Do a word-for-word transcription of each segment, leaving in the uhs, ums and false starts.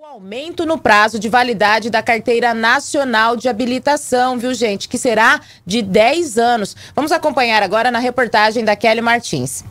O aumento no prazo de validade da Carteira Nacional de Habilitação, viu, gente? Que será de dez anos. Vamos acompanhar agora na reportagem da Kelly Martins.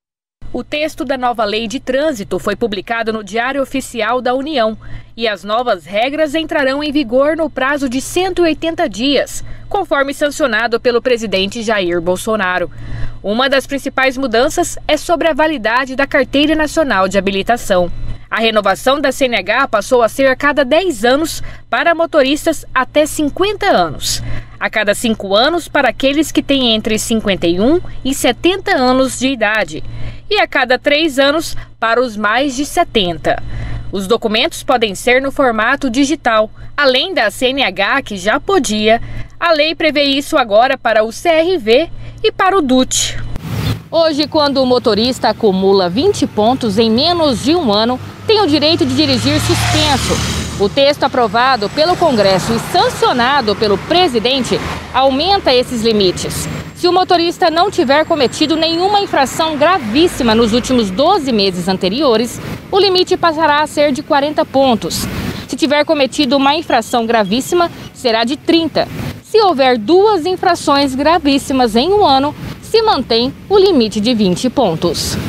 O texto da nova Lei de Trânsito foi publicado no Diário Oficial da União e as novas regras entrarão em vigor no prazo de cento e oitenta dias, conforme sancionado pelo presidente Jair Bolsonaro. Uma das principais mudanças é sobre a validade da Carteira Nacional de Habilitação. A renovação da C N H passou a ser a cada dez anos para motoristas até cinquenta anos, a cada cinco anos para aqueles que têm entre cinquenta e um e setenta anos de idade e a cada três anos para os mais de setenta. Os documentos podem ser no formato digital. Além da C N H, que já podia, a lei prevê isso agora para o C R V e para o D U T. Hoje, quando o motorista acumula vinte pontos em menos de um ano, tem o direito de dirigir suspenso. O texto aprovado pelo Congresso e sancionado pelo presidente aumenta esses limites. Se o motorista não tiver cometido nenhuma infração gravíssima nos últimos doze meses anteriores, o limite passará a ser de quarenta pontos. Se tiver cometido uma infração gravíssima, será de trinta. Se houver duas infrações gravíssimas em um ano, se mantém o limite de vinte pontos.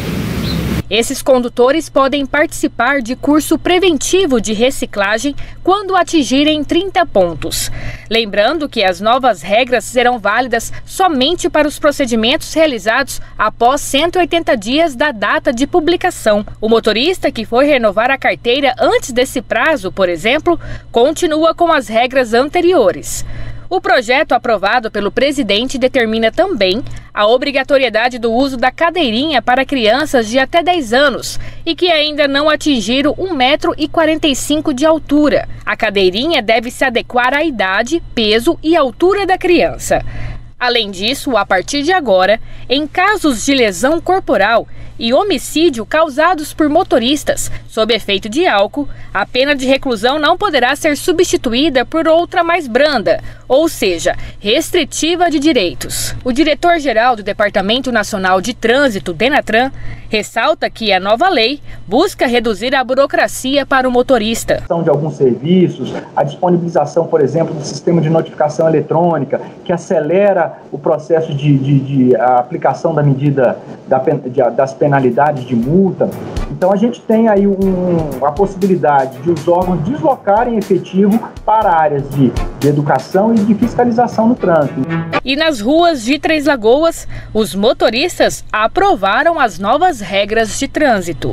Esses condutores podem participar de curso preventivo de reciclagem quando atingirem trinta pontos. Lembrando que as novas regras serão válidas somente para os procedimentos realizados após cento e oitenta dias da data de publicação. O motorista que for renovar a carteira antes desse prazo, por exemplo, continua com as regras anteriores. O projeto aprovado pelo presidente determina também a obrigatoriedade do uso da cadeirinha para crianças de até dez anos e que ainda não atingiram um metro e quarenta e cinco de altura. A cadeirinha deve se adequar à idade, peso e altura da criança. Além disso, a partir de agora, em casos de lesão corporal e homicídio causados por motoristas sob efeito de álcool, a pena de reclusão não poderá ser substituída por outra mais branda, ou seja, restritiva de direitos. O diretor-geral do Departamento Nacional de Trânsito, Denatran, ressalta que a nova lei busca reduzir a burocracia para o motorista. De alguns serviços, a disponibilização, por exemplo, do sistema de notificação eletrônica, que acelera o processo de, de, de aplicação da medida da, de, das penalidades de multa. Então a gente tem aí um, a possibilidade de os órgãos deslocarem efetivo para áreas de, de educação e de fiscalização no trânsito. E nas ruas de Três Lagoas, os motoristas aprovaram as novas regras de trânsito.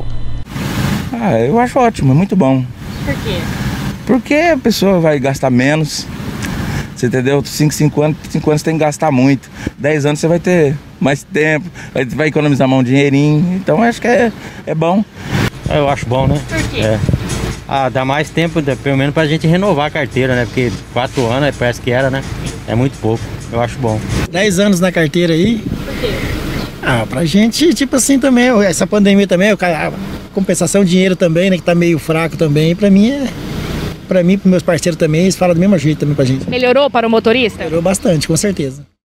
Ah, eu acho ótimo, é muito bom. Por quê? Porque a pessoa vai gastar menos. Você entendeu? cinco, cinco anos, cinco anos tem que gastar muito. dez anos você vai ter mais tempo, vai, vai economizar um dinheirinho. Então acho que é, é bom. Eu acho bom, né? Por quê? É. Ah, dá mais tempo, pelo menos pra gente renovar a carteira, né? Porque quatro anos parece que era, né? É muito pouco. Eu acho bom. dez anos na carteira aí. Por quê? Ah, pra gente, tipo assim também, essa pandemia também, a compensação de dinheiro também, né? Que tá meio fraco também, pra mim é... Pra mim, pros meus parceiros também, eles falam do mesmo jeito também pra gente. Melhorou para o motorista? Melhorou bastante, com certeza.